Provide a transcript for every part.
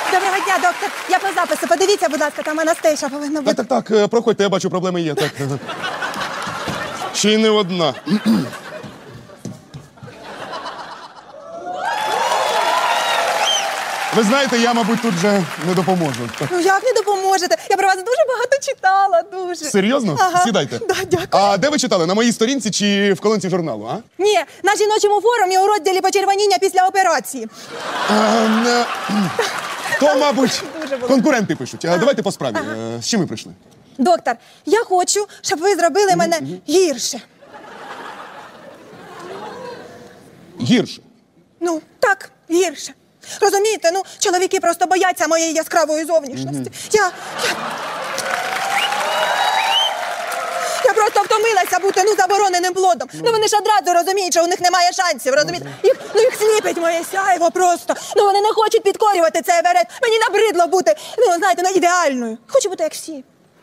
Доброго дня, доктор. Я по запису. Подивіться, будь ласка, там Анастейша повинна бути. Так, проходьте, я бачу, проблеми є. Так. Ще й не одна. Ви знаєте, я, мабуть, тут вже не допоможу. Ну як не допоможете? Я про вас дуже багато читала, дуже. Серйозно? Ага. Сідайте. Да, дякую. А де ви читали? На моїй сторінці чи в колонці журналу, а? Ні, на жіночому форумі у розділі почервоніння після операції. То, мабуть, Дуже було. конкуренти пишуть. А давайте по справі. З чим ви прийшли? Доктор, я хочу, щоб ви зробили мене гірше. Гірше. Ну, так, гірше. Розумієте, ну, чоловіки просто бояться моєї яскравої зовнішності. Я просто втомилася бути, забороненим плодом. Ну, вони ж одразу розуміють, що у них немає шансів, розумієте? Їх сліпить моє сяйво просто. Ну, вони не хочуть підкорювати цей верет. Мені набридло бути, знаєте, ідеальною. Хочу бути як всі.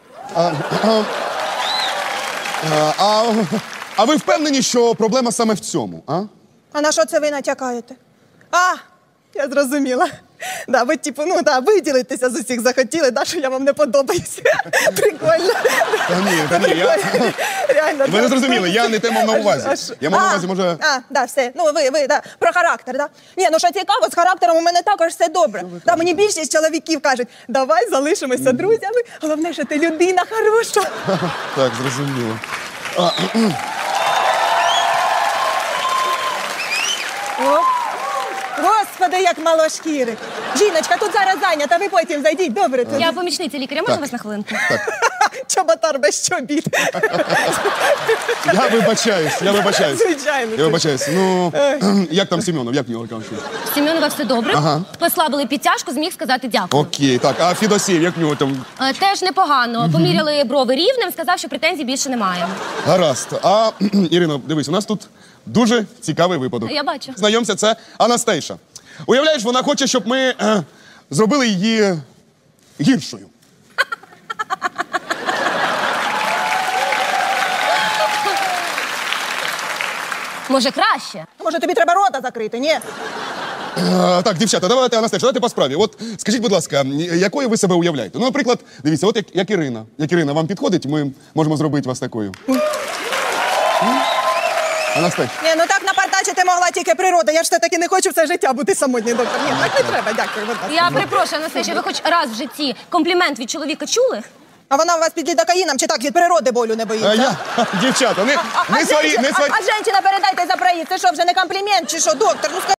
А ви впевнені, що проблема саме в цьому, а? А на що це ви натякаєте? Я зрозуміла. Да, ви, виділитися з усіх захотіли, що я вам не подобаюся. Прикольно. Та ні, я... Реально. Ви не зрозуміли, я не те мав на увазі. Я мав на увазі, може... Все. Ви, про характер, да? Ні, що цікаво, з характером у мене також все добре. Да, мені більшість чоловіків кажуть, давай залишимося друзями, головне, що ти людина хороша. Так, зрозуміло. Господи, як мало шкіри. Жіночка, тут зараз зайнята, ви потім зайдіть, добре? Я помічниця лікаря, можна вас на хвилинку? Чоботар без чобіт. Я вибачаюсь. Звичайно. Я вибачаюсь. Ну, як там Семенов, як в нього там щось? Семенова все добре. Ага. Послабили підтяжку, зміг сказати дякую. Окей, так, а Фідосів, як в нього там? Теж непогано. Поміряли брови рівнем, сказав, що претензій більше немає. Гаразд. А, Ірино, дивись, у нас тут дуже цікавий випадок. Я бачу. Знайомся, це Анастейша. Уявляєш, вона хоче, щоб ми зробили її гіршою. Може, краще? Може, тобі треба рота закрити, ні? Так, дівчата, давайте, Анастейша, давайте по справі. От, скажіть, будь ласка, якою ви себе уявляєте? Ну, наприклад, дивіться, от як Ірина. Як Ірина вам підходить, ми можемо зробити вас такою. Анастейша. Ні, так напартачити могла тільки природа. Я ж все-таки не хочу все життя бути самотній, доктор. Ні, так не треба, дякую. Будь ласка. Я перепрошую, Анастасія, ви хоч раз в житті комплімент від чоловіка чули? А вона у вас під лідокаїном чи так від природи болю не боїться? Дівчата, не сваріть. А жінка, передайте за проїзд. Це що, вже не комплімент чи що, доктор? Ну,